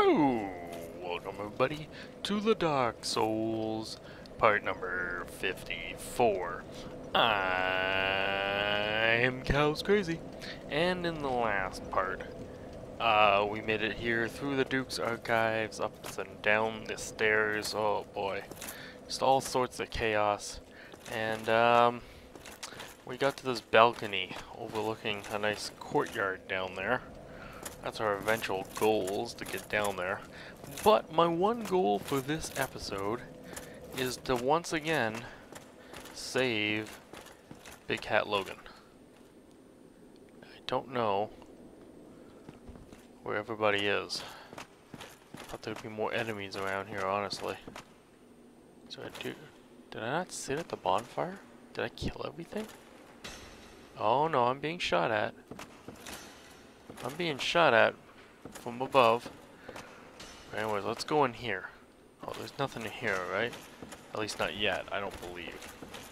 Hello! Welcome everybody to the Dark Souls, part number 54. I'm Cows Crazy, and in the last part, we made it here through the Duke's Archives, up and down the stairs, oh boy, just all sorts of chaos, and we got to this balcony overlooking a nice courtyard down there. That's our eventual goals, to get down there. But my one goal for this episode is to once again save Big Cat Logan. I don't know where everybody is. Thought there'd be more enemies around here, honestly. So did I not sit at the bonfire? Did I kill everything? Oh no, I'm being shot at. I'm being shot at from above. Anyways, let's go in here. Oh, there's nothing in here, right? At least not yet, I don't believe.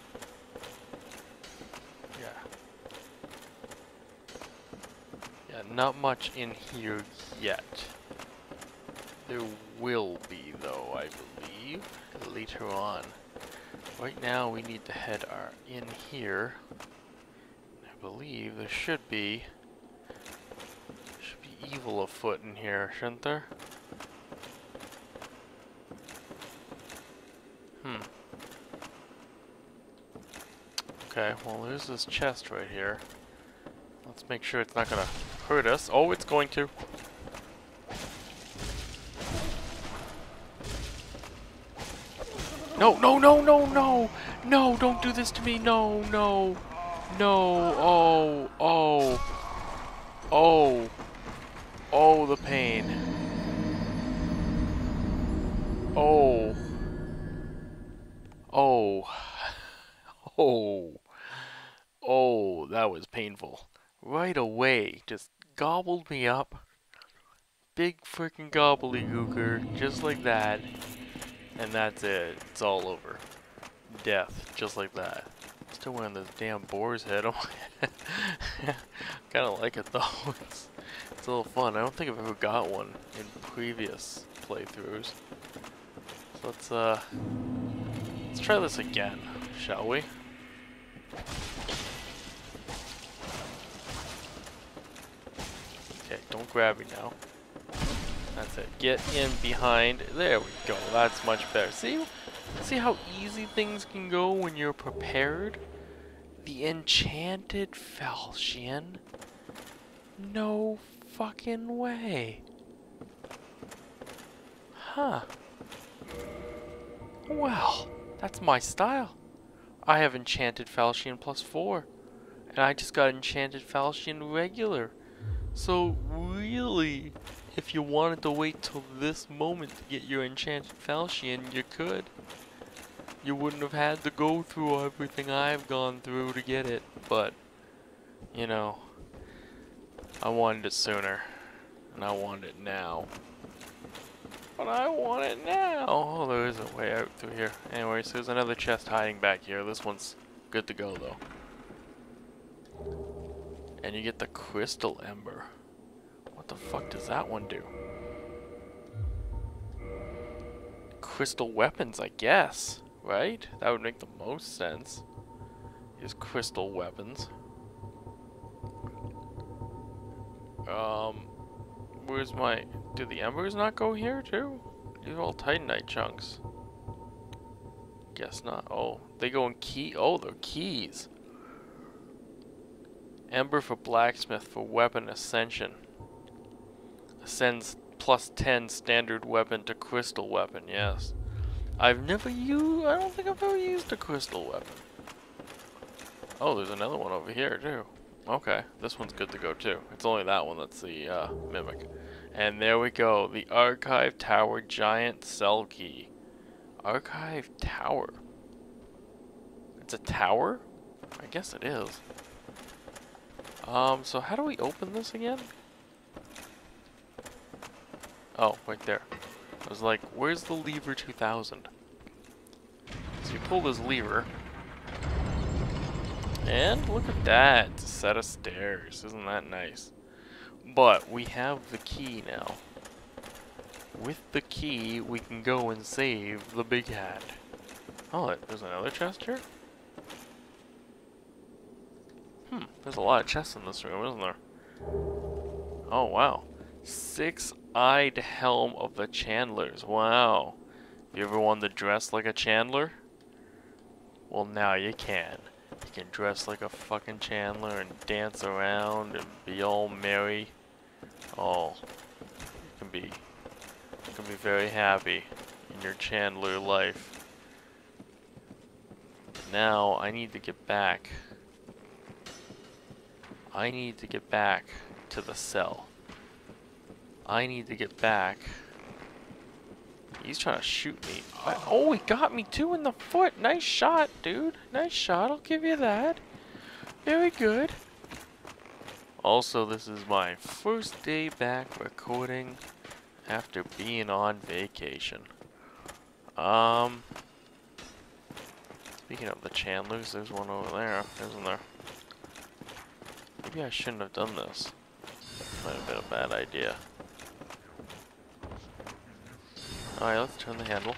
Yeah, not much in here yet. There will be, though, I believe, later on. Right now, we need to head in here. I believe there should be evil afoot in here, shouldn't there? Okay, well there's this chest right here. Let's make sure it's not gonna hurt us. Oh, it's going to. No, no, no, no, no! No, don't do this to me! No, no! No! Oh, oh! Oh! Oh, the pain. Oh. Oh. Oh. Oh, that was painful. Right away, just gobbled me up. Big freaking gobbledygooker, just like that. And that's it. It's all over. Death, just like that. Still wearing this damn boar's head on my head. Kinda like it though. It's a little fun. I don't think I've ever got one in previous playthroughs. So let's try this again, shall we? Okay, don't grab me now. That's it. Get in behind. There we go. That's much better. See how easy things can go when you're prepared? The enchanted falchion? No fucking way. Huh. Well, that's my style. I have enchanted falchion +4. And I just got enchanted falchion regular. So really, if you wanted to wait till this moment to get your enchanted falchion, you could. You wouldn't have had to go through everything I've gone through to get it. But, you know, I wanted it sooner, and I want it now. But I want it now! Oh, there is a way out through here. Anyways, there's another chest hiding back here. This one's good to go, though. And you get the crystal ember. What the fuck does that one do? Crystal weapons, I guess. Right? That would make the most sense. Use crystal weapons. Where's my... Do the embers not go here too? These are all titanite chunks. Guess not. Oh, they go in key... Oh, they're keys. Ember for blacksmith for weapon ascension. Ascends +10 standard weapon to crystal weapon, yes. I've never used... I don't think I've ever used a crystal weapon. Oh, there's another one over here too. Okay, this one's good to go too. It's only that one that's the mimic. And there we go, the Archive Tower Giant Cell Key. Archive Tower. It's a tower? I guess it is. So how do we open this again? Oh, right there. I was like, where's the lever 2000? So you pull this lever. And look at that, it's a set of stairs. Isn't that nice? But we have the key now. with the key, we can go and save the big hat. Oh, there's another chest here? There's a lot of chests in this room, isn't there? Oh, wow. Six-eyed helm of the Chandlers. Wow. You ever wanted to dress like a Chandler? Well, now you can. You can dress like a fucking Chandler and dance around and be all merry. Oh, you can be very happy in your Chandler life. Now I need to get back. I need to get back to the cell. I need to get back. He's trying to shoot me. Oh, he got me too in the foot. Nice shot, dude. Nice shot. I'll give you that. Very good. Also, this is my first day back recording after being on vacation. Speaking of the Chandlers, there's one over there, isn't there? Maybe I shouldn't have done this. Might have been a bad idea. Alright, let's turn the handle.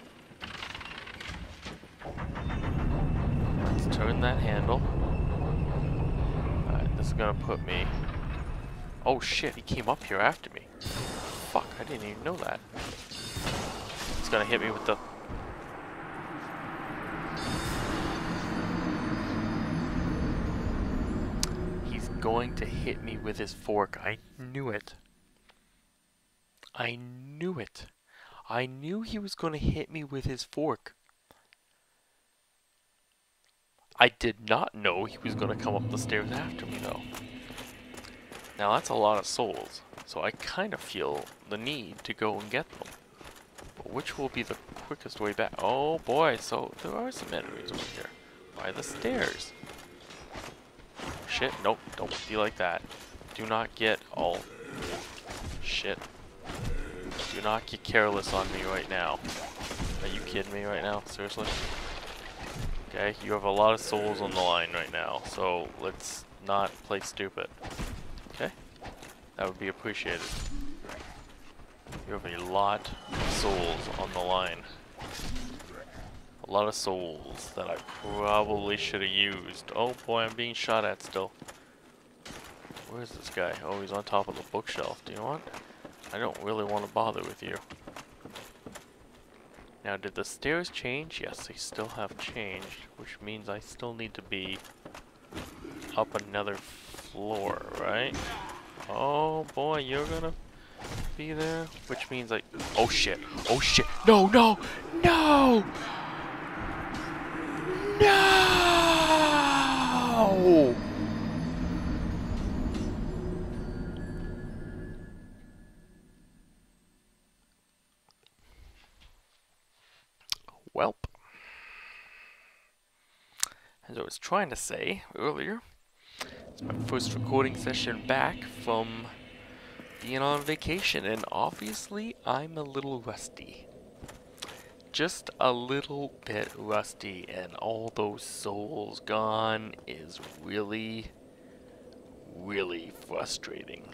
Let's turn that handle. Alright, this is gonna put me... Oh shit, he came up here after me. Fuck, I didn't even know that. He's gonna hit me with the... He's going to hit me with his fork. I knew it. I knew it. I knew he was going to hit me with his fork. I did not know he was going to come up the stairs after me, though. Now, that's a lot of souls, so I kind of feel the need to go and get them. But which will be the quickest way back? Oh, boy, so there are some enemies over here. By the stairs. Shit, nope, don't be like that. Do not get all... Shit. Do not get careless on me right now. Are you kidding me right now? Seriously? Okay, you have a lot of souls on the line right now, so let's not play stupid. Okay? That would be appreciated. You have a lot of souls on the line. A lot of souls that I probably should have used. Oh boy, I'm being shot at still. Where's this guy? Oh, he's on top of the bookshelf. Do you know what? I don't really want to bother with you. Now, did the stairs change? Yes, they still have changed, which means I still need to be up another floor, right? Oh boy, you're gonna be there? Which means like... Oh shit! Oh shit! No, no! No! No! Welp. As I was trying to say earlier, it's my first recording session back from being on vacation, and obviously I'm a little rusty. Just a little bit rusty, and all those souls gone is really, really frustrating.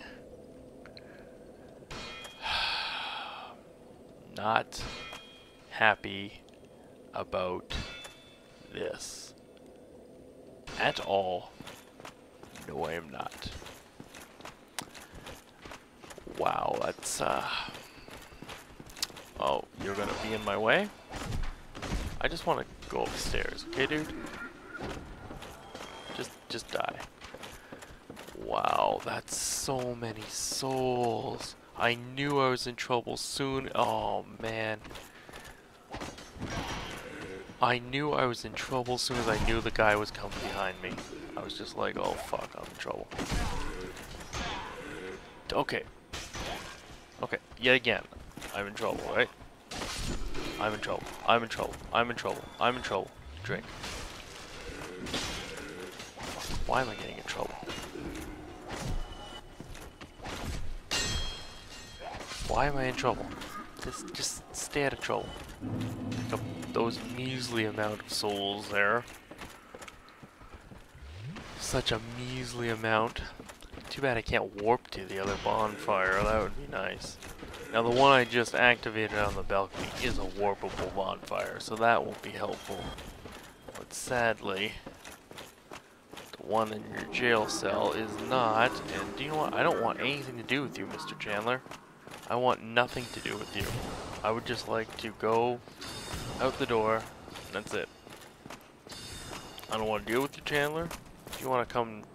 Not happy about this at all. No, I am not. Wow, that's oh, you're gonna be in my way? I just want to go upstairs, okay, dude? Just die. Wow, that's so many souls. I knew I was in trouble soon. Oh, man. I knew I was in trouble as soon as I knew the guy was coming behind me. I was just like, oh, fuck, I'm in trouble. Okay. Okay, yet again, I'm in trouble, right? I'm in trouble. I'm in trouble. I'm in trouble. I'm in trouble. Drink. Why am I getting in trouble? Why am I in trouble? Just stay out of trouble. Pick up those measly amount of souls there. Such a measly amount. Too bad I can't warp to the other bonfire. That would be nice. Now the one I just activated on the balcony is a warpable bonfire, so that won't be helpful. But sadly, the one in your jail cell is not, and do you know what? I don't want anything to do with you, Mr. Chandler. I want nothing to do with you. I would just like to go out the door, and that's it. I don't want to deal with you, Chandler. If you want to come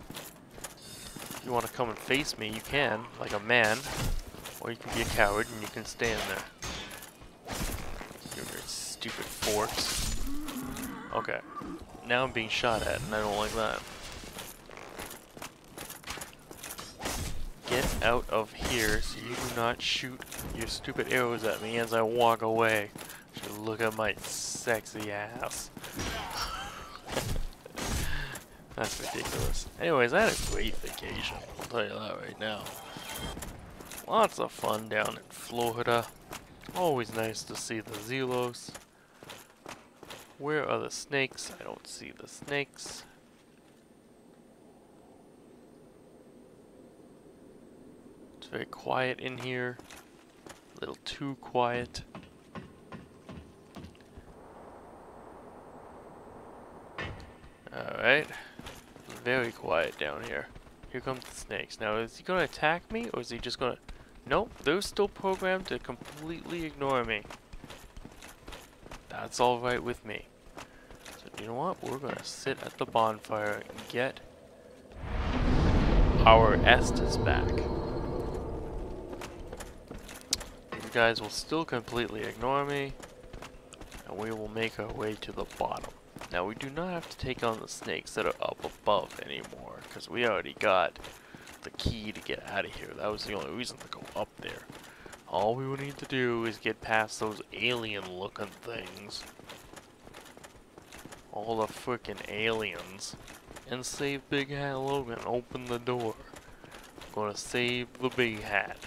and face me, you can, like a man. Or you can be a coward and you can stand there. Your stupid forks. Okay. Now I'm being shot at and I don't like that. Get out of here so you do not shoot your stupid arrows at me as I walk away. So look at my sexy ass. That's ridiculous. Anyways, I had a great vacation. I'll tell you that right now. Lots of fun down in Florida. Always nice to see the Zelos. Where are the snakes? I don't see the snakes. It's very quiet in here. A little too quiet. Alright. Very quiet down here. Here comes the snakes. Now, is he going to attack me, or is he just going to... Nope, they're still programmed to completely ignore me. That's alright with me. So, you know what? We're going to sit at the bonfire and get our Estes back. These guys will still completely ignore me, and we will make our way to the bottom. Now, we do not have to take on the snakes that are up above anymore, because we already got the key to get out of here. That was the only reason to go up there. All we would need to do is get past those alien-looking things. All the frickin' aliens. And save Big Hat Logan. Open the door. I'm gonna save the Big Hat.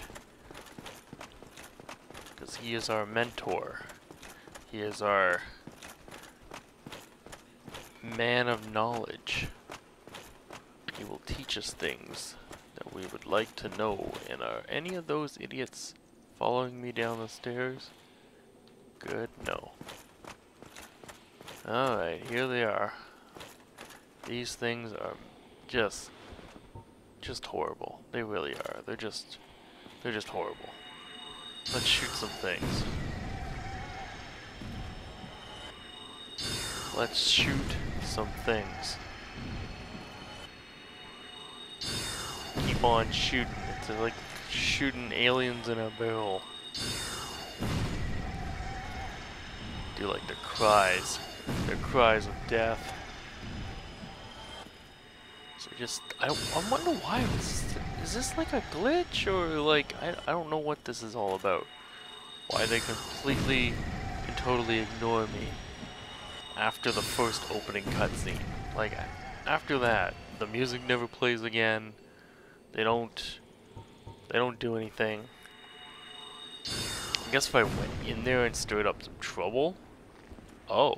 Because he is our mentor. He is our man of knowledge. He will teach us things that we would like to know. And are any of those idiots following me down the stairs? Good, no. Alright, here they are. These things are just horrible. They really are. They're just horrible. Let's shoot some things. Let's shoot some things. Keep on shooting. It's like shooting aliens in a barrel. Do like the cries of death. So just, I wonder why. Is this like a glitch, or like, I don't know what this is all about. Why they completely and totally ignore me after the first opening cutscene. Like, after that, the music never plays again. They don't do anything. I guess if I went in there and stirred up some trouble. Oh.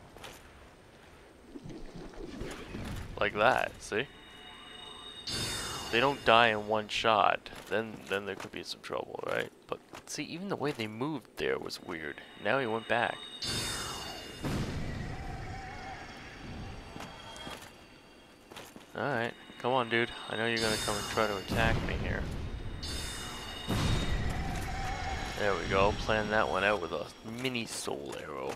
Like that, see? They don't die in one shot, then there could be some trouble, right? But see, even the way they moved there was weird. Now he went back. Alright, come on dude. I know you're gonna come and try to attack me here. There we go, plan that one out with a mini soul arrow.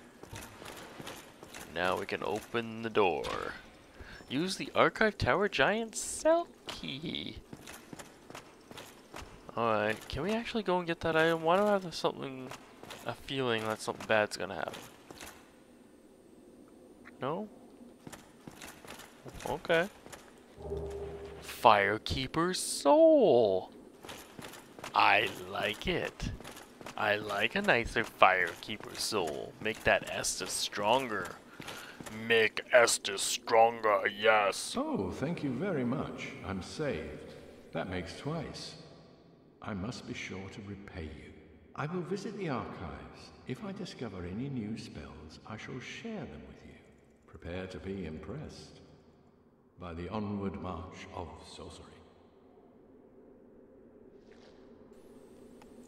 Now we can open the door. Use the Archive Tower Giant Cell Key. Alright, can we actually go and get that item? Why do I have a feeling that something bad's gonna happen? No? Okay. Firekeeper's Soul. I like it. I like a nicer Firekeeper's Soul. Make that Estes stronger. Make Estes stronger, yes. Oh, thank you very much. I'm saved. That makes twice. I must be sure to repay you. I will visit the archives. If I discover any new spells, I shall share them with you. Prepare to be impressed by the onward march of sorcery.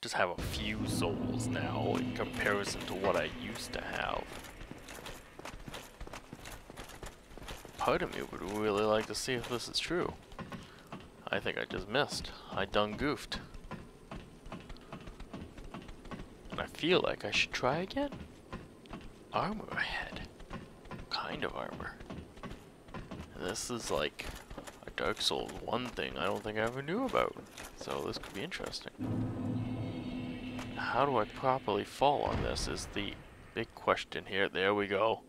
just have a few souls now in comparison to what I used to have. Part of me would really like to see if this is true. I think I just missed. I done goofed. And I feel like I should try again. Armor ahead. What kind of armor? And this is like a Dark Souls 1 thing I don't think I ever knew about. So this could be interesting. How do I properly fall on this is the big question here. There we go.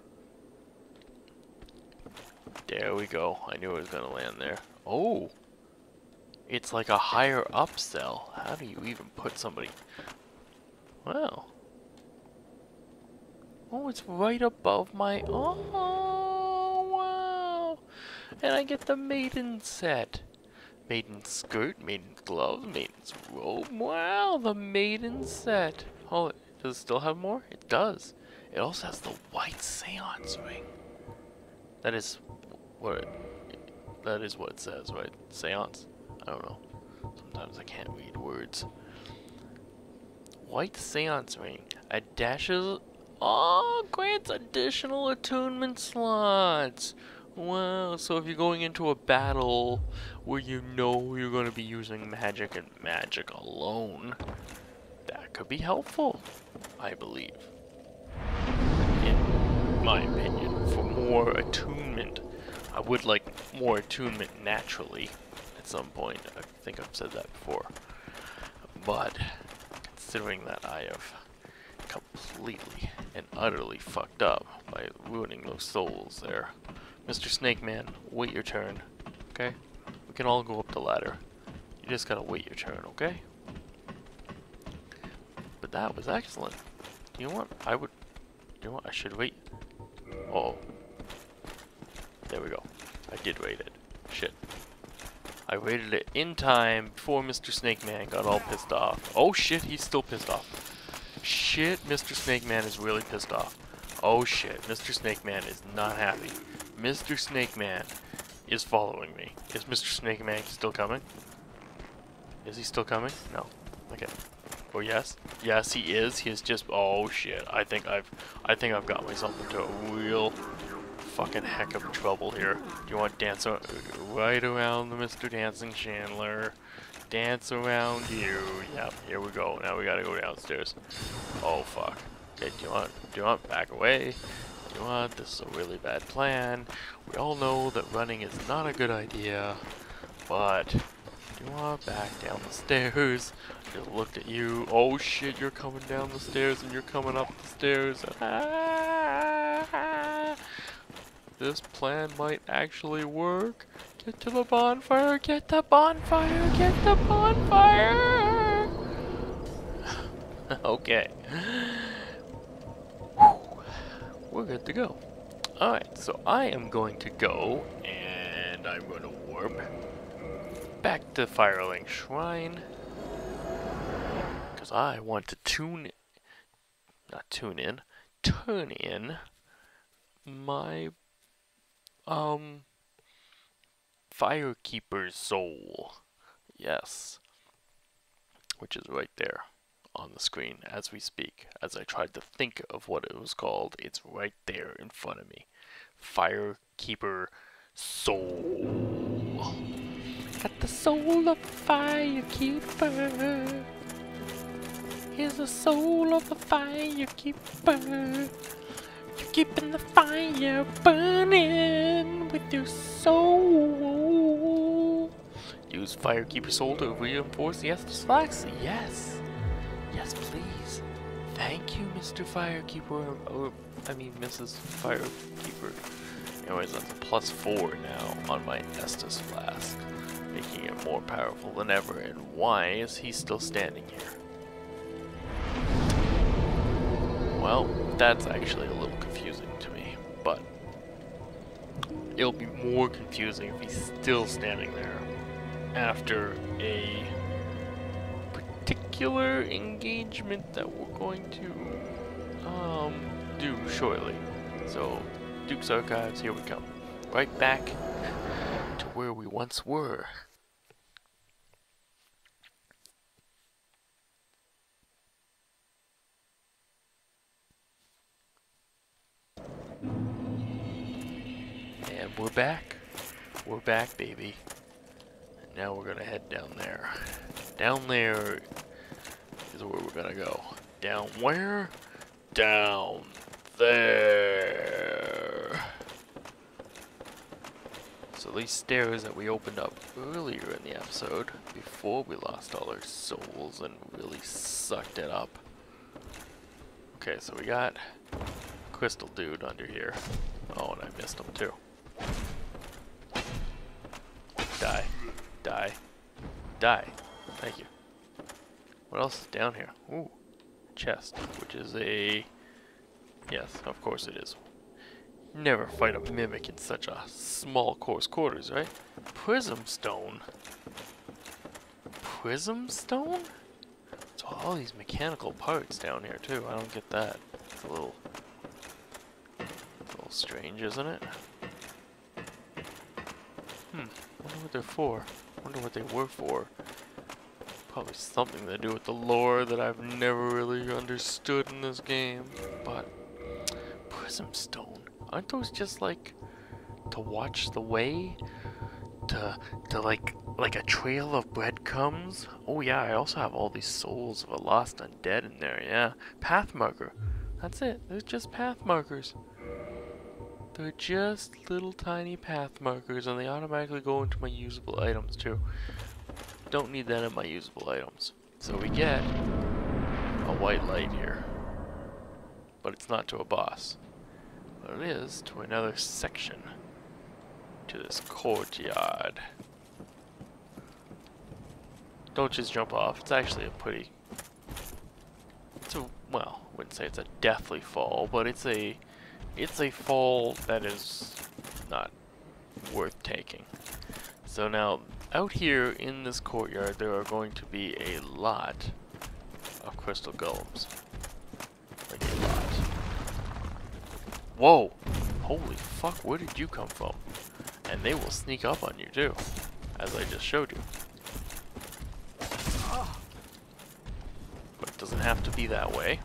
There we go. I knew it was gonna land there. Oh! It's like a higher up cell. How do you even put somebody? Wow. Oh, it's right above my... Oh, wow. And I get the maiden set. Maiden skirt, maiden gloves, maiden's robe. Wow, the maiden set. Oh, does it still have more? It does. It also has the white seance ring. That is what it says, right? Seance? I don't know. Sometimes I can't read words. White seance ring. Grants additional attunement slots. Wow, so if you're going into a battle where you know you're going to be using magic and magic alone, that could be helpful, I believe. In my opinion, for more attunement. I would like more attunement naturally at some point. I think I've said that before. But considering that I have completely and utterly fucked up by ruining those souls there. Mr. Snake Man, wait your turn, okay? We can all go up the ladder. You just gotta wait your turn, okay? But that was excellent. Do you want? I should wait. Uh-oh. There we go. I did rate it. Shit. I rated it in time before Mr. Snake Man got all pissed off. Oh shit, he's still pissed off. Shit, Mr. Snake Man is really pissed off. Oh shit, Mr. Snake Man is not happy. Mr. Snake Man is following me. Is Mr. Snake Man still coming? Is he still coming? No. Okay. Oh yes? Yes, he is. He is just... Oh shit. I think I've got myself into a real fucking heck of trouble here. Do you want to dance right around the Mr. Dancing Chandler? Dance around you. Yep, here we go. Now we gotta go downstairs. Oh fuck. Okay, do you want back away? Do you want? This is a really bad plan. We all know that running is not a good idea, but do you want back down the stairs? Just looked at you. Oh shit, you're coming down the stairs and you're coming up the stairs. This plan might actually work. Get to the bonfire, get the bonfire, get the bonfire! Okay. We're good to go. Alright, so I am going to go and I'm going to warp back to Firelink Shrine. Because I want to turn in my Firekeeper's soul. Yes. Which is right there on the screen as we speak. As I tried to think of what it was called, it's right there in front of me. Firekeeper soul. Got the soul of a firekeeper. Here's the soul of a firekeeper. You're keeping the fire burning with your soul. Use Firekeeper Soul to reinforce the Estus Flax. Yes. Yes, please. Thank you, Mr. Firekeeper. Mrs. Firekeeper. Anyways, that's a +4 now on my Estus Flask, making it more powerful than ever. And why is he still standing here? Well, that's actually a little confusing to me, but it'll be more confusing if he's still standing there after a particular engagement that we're going to do shortly. So, Duke's Archives, here we come. Right back to where we once were. we're back. We're back, baby. And now we're gonna head down there. Down there is where we're gonna go. Down where? Down there. So these stairs that we opened up earlier in the episode, before we lost all our souls and really sucked it up. Okay, so we got Crystal Dude under here. Oh, and I missed him too. Die. Die. Die. Thank you. What else is down here? Ooh. Chest, which is a... Yes, of course it is. Never fight a mimic in such a small close quarters, right? Prism stone. Prism stone? So all these mechanical parts down here too. I don't get that. It's a little strange, isn't it? Wonder what they're for. Wonder what they were for. Probably something to do with the lore that I've never really understood in this game. But prism stone, aren't those just like to watch the way? To like a trail of breadcrumbs? Oh yeah, I also have all these souls of a lost undead in there, yeah. Path marker. That's it. They're just path markers. They're just little tiny path markers, and they automatically go into my usable items too. Don't need that in my usable items. So we get a white light here. But it's not to a boss. But it is to another section. To this courtyard. Don't just jump off. It's actually a pretty... well, I wouldn't say it's a deathly fall, but it's a fall that is not worth taking. So now, out here in this courtyard, there are going to be a lot of crystal golems. Like a lot. Whoa! Holy fuck, where did you come from? And they will sneak up on you too, as I just showed you. But it doesn't have to be that way.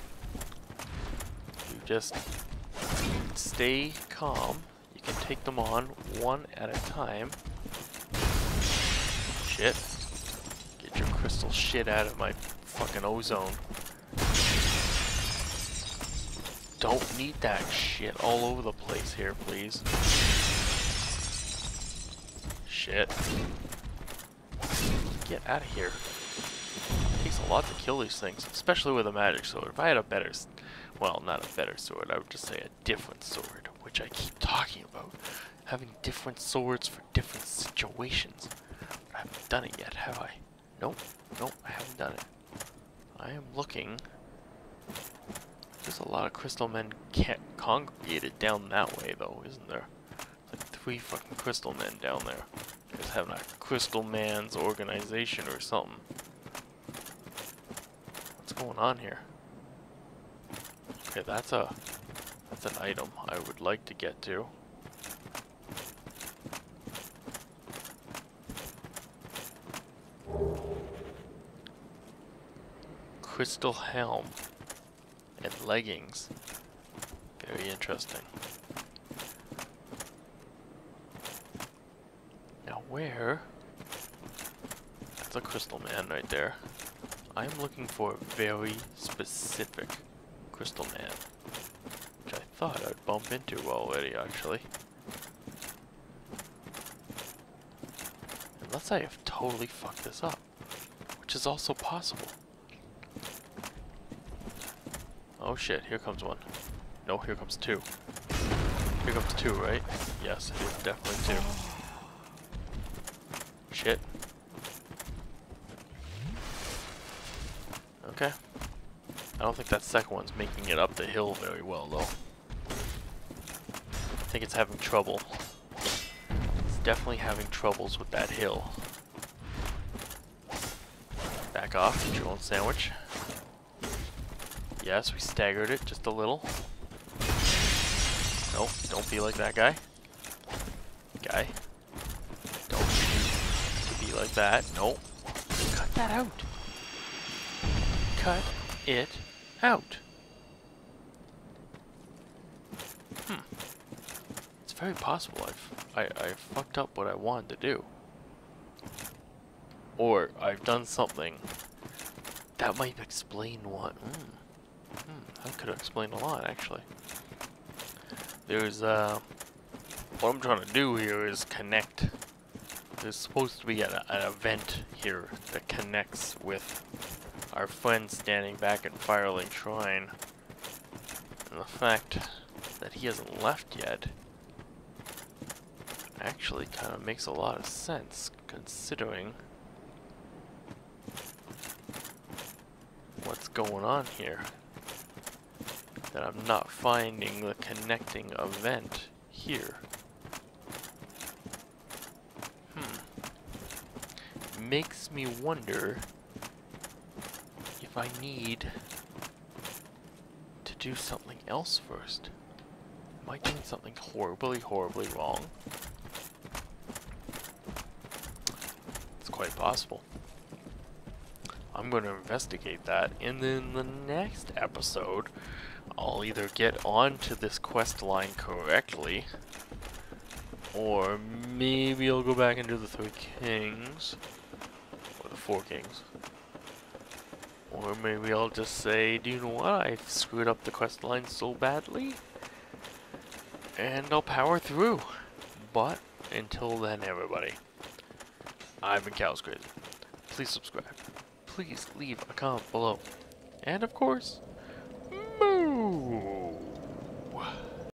You just stay calm. You can take them on one at a time. Shit. Get your crystal shit out of my fucking ozone. Don't need that shit all over the place here, please. Shit. Get out of here. It takes a lot to kill these things, especially with a magic sword. If I had a better, well, not a better sword, I would just say a different sword, which I keep talking about. Having different swords for different situations. But I haven't done it yet, have I? Nope, nope, I haven't done it. I am looking. There's a lot of crystal men congregated down that way, though, isn't there? Like 3 fucking crystal men down there. Just having a crystal man's organization or something. What's going on here? Okay, that's an item I would like to get to. Crystal helm and leggings. Very interesting. Now where? That's a crystal man right there. I'm looking for a very specific crystal man, which I thought I'd bump into already, actually. Unless I have totally fucked this up, which is also possible. Oh shit, here comes one. No, here comes 2. Here comes 2, right? Yes, it is definitely 2. Shit. Okay. I don't think that second one's making it up the hill very well, though. I think it's having trouble. It's definitely having troubles with that hill. Back off, get your own sandwich. Yes, we staggered it just a little. Nope, don't be like that guy. Guy. Don't be like that. Nope. Cut that out. Cut it out. It's very possible I fucked up what I wanted to do. Or I've done something that might explain what. That could explain a lot, actually. There's what I'm trying to do here is connect. There's supposed to be an event here that connects with our friend standing back at Firelink Shrine. And the fact that he hasn't left yet actually kind of makes a lot of sense, considering what's going on here. That I'm not finding the connecting event here. Makes me wonder if I need to do something else first. Am I doing something horribly wrong? It's quite possible. I'm going to investigate that, and then the next episode, I'll either get onto this quest line correctly, or maybe I'll go back and do the 3 Kings, or the 4 Kings. Or maybe I'll just say, do you know what, I've screwed up the quest line so badly, and I'll power through. But, until then, everybody, I've been Cows Crazy. Please subscribe. Please leave a comment below. And of course, moo!